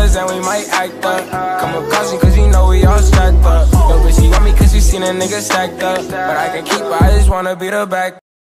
killers and we might act up. Come with caution cause you know we all stacked up. Yo bitch, she want me cause she seen a nigga stacked up. But I can keep her, I just wanna be the back.